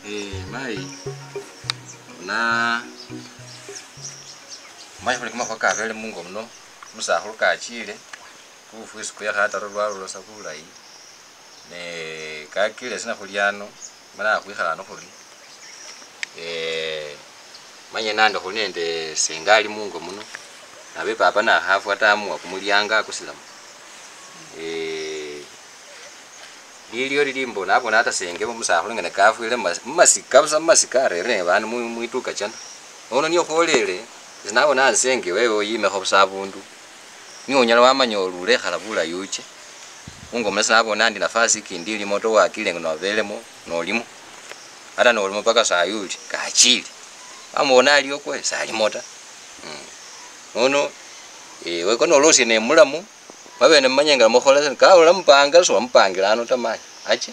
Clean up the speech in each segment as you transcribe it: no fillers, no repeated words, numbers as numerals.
Mai na mai kuli kama kwa kavele mungu mno musahulu kachile kufu isiku ya hata rwalo sabulai ne kakile sina kuliano mana kwikhala no kuli manye nando kunende sengali mungu mno nabe papa na hafu atamu kumulyanga kusilamu lilio lilimbo nabo nata senge musahulu ngene kafwile masika busa masika rere bana muituka chana ono niyo kholele zinabona nsenge wewe yime kho busabundu niyo nyala wamanya olule khalabula yuche ungo mnasa nabona ndi nafasi kindi limoto wakile ngono velemo nolimo ata nolimo paka sayuli kachili amona aliyo kwe sali mota ono we kono losi ne mulamu mabene manyanga mokhola ka ola mpanga so mpangira ano tamanya ache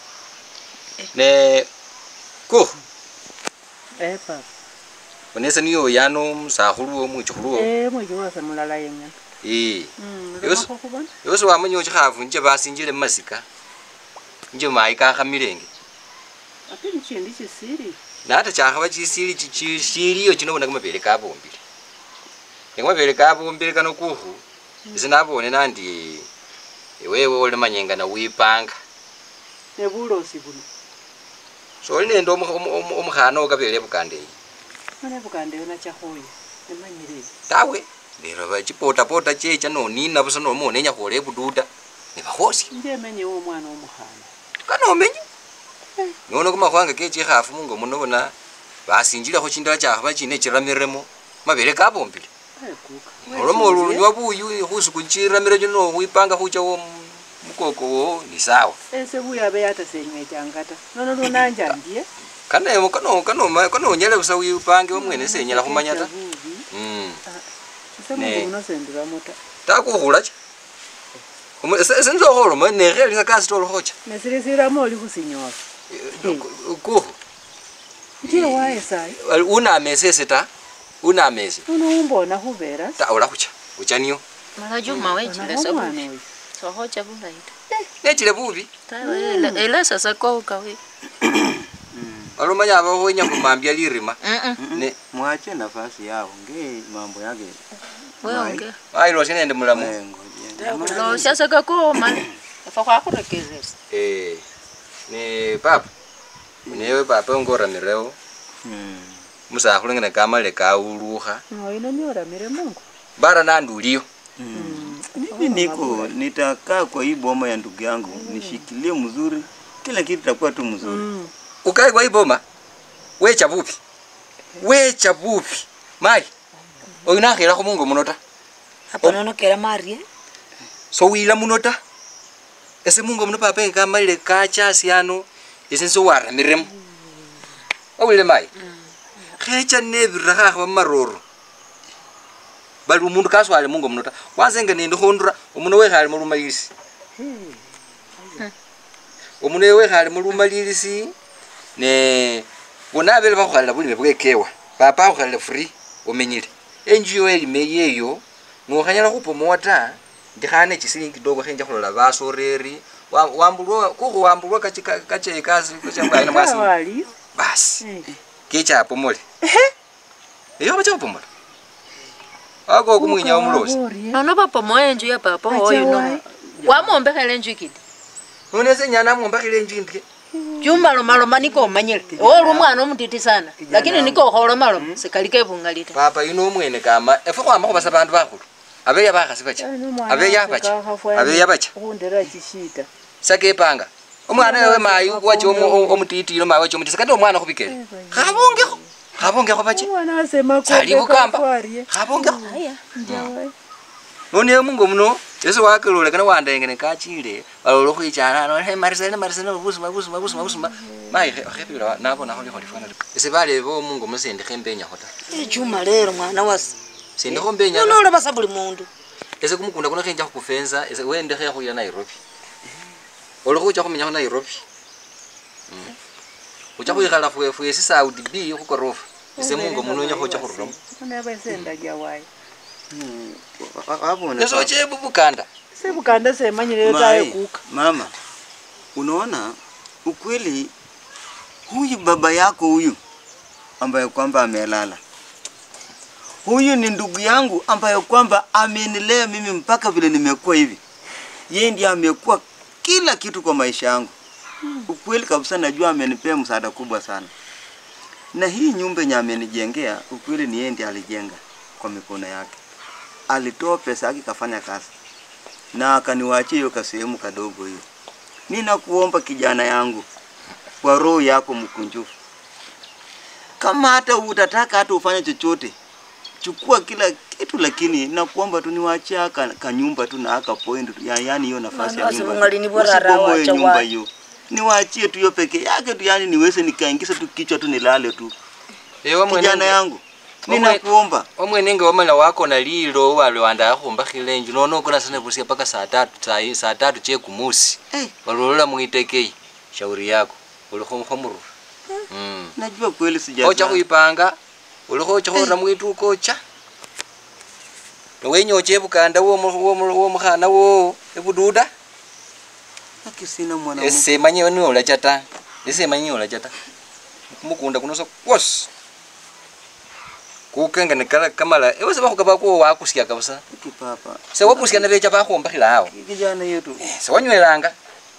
ne ko papa onesa niyo yano musahulu wo muchkhulu wo mujiwa samulala yenga yoso wamanyo chikhafu nje basinjile masika nje maika khamilenge apini chindi chisiri na hata chakhaba chisiri chisiriyo chinobona kamabele kabombile ngamabele kabombile kano kuhu isinabone nandi wewe ole manyenga na wipanga nebulosi buno so ine ndo omkhana okabele bukande mane bukande ona chakhoya nemanyire tawe lero bachipota pota checha no nina busa no monenya khole bududa ne bakhosi nje menye wo mwana omukhana kano menye nono kumakhwanga keche khafu mungo muno bona basinjile kho chindala chakhaba chine chiramiremo mabele kabombile olomo olunywa buyu khusukunchira jino wipanga khucha wo mukoko wo ni sawa ese buya be ata senywe changata nono lunanja ndiye kano nyele busa wipange omwene senyela khumanya ta ne no sendira mota takukhula cha senzo kholo mane kheli kasi tolo khocha nesirisira moli khusinyola ko ndiye wae sai una mesese ta una mese unombona khubera ta ola khucha uchaniyo mara juma wechile sabu so hocha bulaita nechile bubi tawe ela sasa ko kawe alomanya abahonya kumambia lirima ne mwache nafasi yao nge mambo yake wewe ai lo sinende mulamu lo sasa kako man fa kwa kurekezesa ne papa newe papa ngora mireo musahulu ngene kamale kauluha no ino niora mire mungu bara nanduliyo mimi niko nitakaa kwa hii boma ya ndugu yangu nishikilie mzuri kila kitu kitakuwa tu mzuri ukae kwa hii boma wecha bupi mai oinakhela khu mungu munota hapa nono kera marie so wila munota ese mungu muno papa ngamalile kachasiano isenso waramiremo awile mai khecha nebira kha maroro bali umundu kaswale mungu munota wazenga nindi khondura umuno wekhale mu lumalisi umuno wekhale mu lumalisi ne bonabele bakhola bulime bwekewa papa akhola free omenyile NGO elimeyeyo ngokhanyala khupomoa ta ndikhane chisilingi kidogo khenja kholola basoreri wambulwa kache kazi kacha ina mwasi basi kecha pomole iyo bacha pomola ako kumwinya omulosi nono papa moyo nju ya papa oyo no wamombekhele nju kidi unese nyana mombekhele nju ndike juma lo maniko manyele olu mwana omutiti sana lakini niko kholo malo sikalike bungalita papa ino mwene kama efe kwama khubasa bantu bakhulu abeya bakhasi bacha abeya bacha kundera chishita sake panga omwana wewe mayu wacho omutitilo mawe wacho mutisa kandi omwana khubikele khabongekho bacha mwana asema ko sali bukamba khabongekho none mungu muno yeso wakelole kana wandengene kachile balolo khuichana no he marisene busuma mai khepira nabo naho liho lifana ese bale bo mungu musende khembenya khota juma lero mwana wasi sende khombenya nono basa buli mundu ese kumukunda kuna khenja khufenza ese wende khe khuyira Nairobi olo khucha khumenya khu Nairobi ucha khuyikhala fu ese Saudi B khukorofa ese mungu muno nya khucha khuruma ona basenda jawaye abona eso che bukanda se bukanda se manyile taye kuka mama unaona ukweli huyu baba yako huyu ambaye kwamba amelala. Huyu ni ndugu yangu ambaye kwamba amenilea mimi mpaka vile nimekuwa hivi. Yeye ndiye amekuwa kila kitu kwa maisha yangu. Ukweli kabisa najua amenipea msaada kubwa sana. Na hii nyumba yenye amenijengea, ukweli ni yeye ndiye alijenga kwa mikono yake. Alitoa pesa yake kafanya kazi. Na akaniwaachia hiyo kasehemu kadogo hiyo. Ninakuomba kijana yangu kwa roho yako mkunjufu. Kama hata utataka hata ufanye chochote, chukua kila kitu, lakini nakuomba tu niwaachie kanyumba tu na aka point yani hiyo nafasi ya nyumba. Usibomoe nyumba hiyo. Niwaachie tu hiyo peke yake tu, yani niweze nikaingiza tu kichwa tu nilale tu. Kijana yangu, ninakuomba. Omwenenge wamala wako na lilo wale wanda khumba khilenji nono kuna sana busia paka saa 3 che kumusi. Walolola muitekei. Shauri yako. Ulikho khomuru. Najua kweli sijaza. Ocha kuipanga. Ulikho chakora mwitu kocha. Wenye ochebukanda wo mukhana wo ebududa. Akisina mwana wangu. Ese manyi wani ola chata. Ese manyi ola chata. Kumukunda kunoso kwos. Kukenga nekala kamala. Ewe sababu kabako wakusikia kabisa. Kipapa. Se wakusikia na becha ba khomba khilao. Kijana yetu. Se wanywelanga.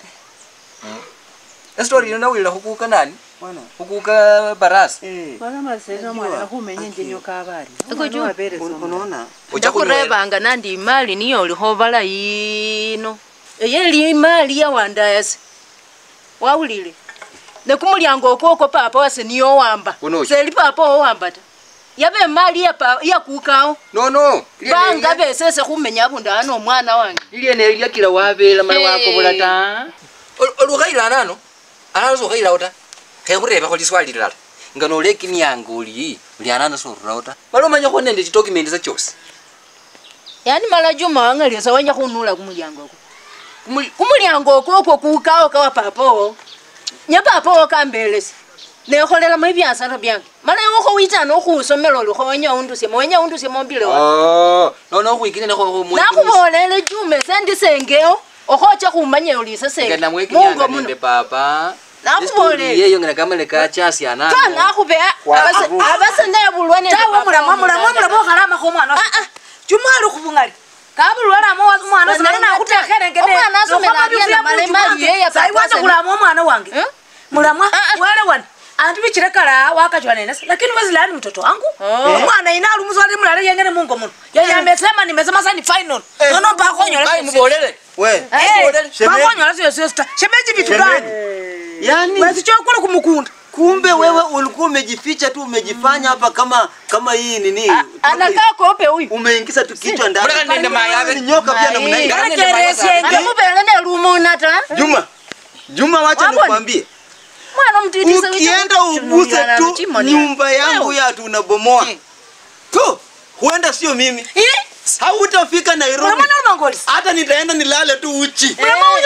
Story ino nawila hukuka nani? Bwana. Hukuka barasi. Bana masena mwana kumenye njenyo kabari. Unaona? Uchakurebanga nandi imali niyo uliho bala yino. Eyeli imali ya wandayase. Waulile. Ne kumulyango okoko papa wase niyo wamba. Seli papa owamba ta. Yabe mali ya kukao. No. Banga besese kumenya abundano omwana wange. Ile ne ilya kila wabela mali wako bulata. Olukhaila nano. Anazo khaila ota. Khureba kholi swali lala. Ngano lekini yangoli. Ulianana so rauta. Balomanya khone ndi document za chose. Yani mala Juma wangali sawanya khunula kumulyango okwo. Kumulyango okwo kukao kawa papo. Nya papo kambelesi. Ne kholela mu byasara byange. Mala yoko witana okhusomela olukhonya undusie mombile wa. No khwikine ne kho mu. Nakhubolele Juma sendisengeo. Okhocha khumanya ulisa senge. Mungo munde papa. Nakubole. Yeyo ngena kamele ka chasi anana. Kana khube abase ne bulwane. Tawo mulamo khalama kho mwana. Juma ali khubungali. Kabulwala mo mwana sina na kutekhere ngene. Omwana asomela bya mali ye ya papa. Saiwanda kulamo mwana wange. Mulamwa wale wana. Antu bichirekala wakachwa nene. Lakini wazilani mtoto wangu. Mwana inalu muzwali mulale yengene mungo muno. Yeye amesema nimesema sasa ni final. Nono ba konyola. Ai mubolele. We. Ba konyola sio sister. Shemeji vitu gani? Yani wewe sichokula kumukunda. Kumbe wewe ulikuwa umejificha tu, umejifanya hapa kama hii nini? Anakaa kope huyu. Umeingiza tu kichwa ndani. Mbona nende mayabe? Nyoka pia namna hii. Amubele ne rumuna ta. Juma wacha nikwambie. Mwana mtitisa ukienda ubuse tu nyumba yangu ya tunabomoa. Tu, huenda sio mimi. Hautafika Nairobi. Hata nitaenda nilale tu uchi.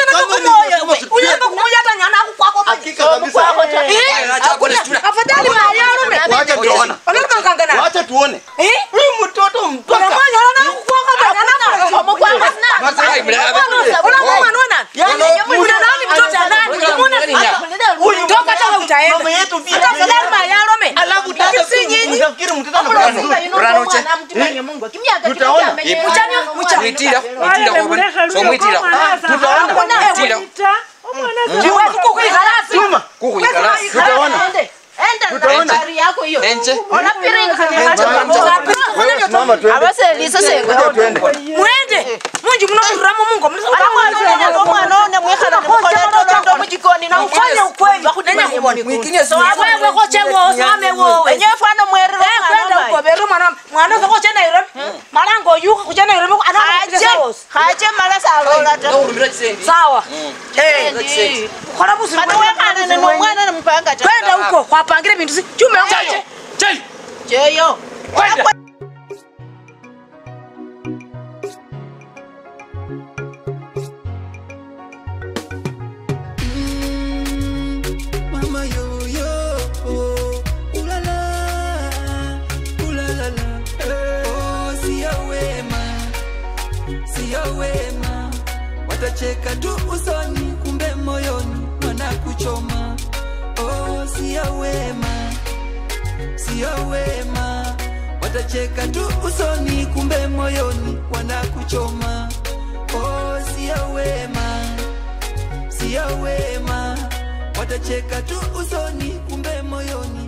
Unaenda kumoja hata nyana kwako. Hakika kabisa. Afadhali mayarume. Wacha tuone. Wacha tuone. Huyu mtoto mpaka. Unaona kwako nyana kwa kwako. Masai mlaba. Unaona? Yani nani mtoto nani? Huyu toka hata utaenda. Mama yetu pia. Afadhali mayarume. Alafu tata si nyinyi. Unafikiri mtoto anakuwa Ranoche. Mungu kimyaga. Tutaona. Mwitira so mwitira. Tutaona. Jiwe kukuikalasi. Juma. Kukuikalasi. Tutaona. Enda habari yako hiyo. Enje. Ona piringa kanacha wewe simama twende. abase lisa senga. Twende. Mwende. Mungu mnamuramo Mungu. Mwana one mwekhala mukhola ndo mujikoni na ufanye ukweli. Bakudenya kubona. Mwikinye so wewe koche wo same wo. Wenyewe fano mwerero kwenda uko beru mwana zo koche Nairobi. Malango yuko kuja Nairobi haje mala salola ta. Sawa. Khola busi. Kana ne mwana na mpanga ta. Kwenda huko kwa pangire bintu si. Chume ngoje. Jeyo. Mama yo yo. Ulala. Oh, siya wema. Watacheka tu usoni kumbe moyoni wanakuchoma. Oh, siya watacheka tu usoni, kumbe moyoni wanakuchoma. Oh, sio wema, sio wema, watacheka tu usoni, kumbe moyoni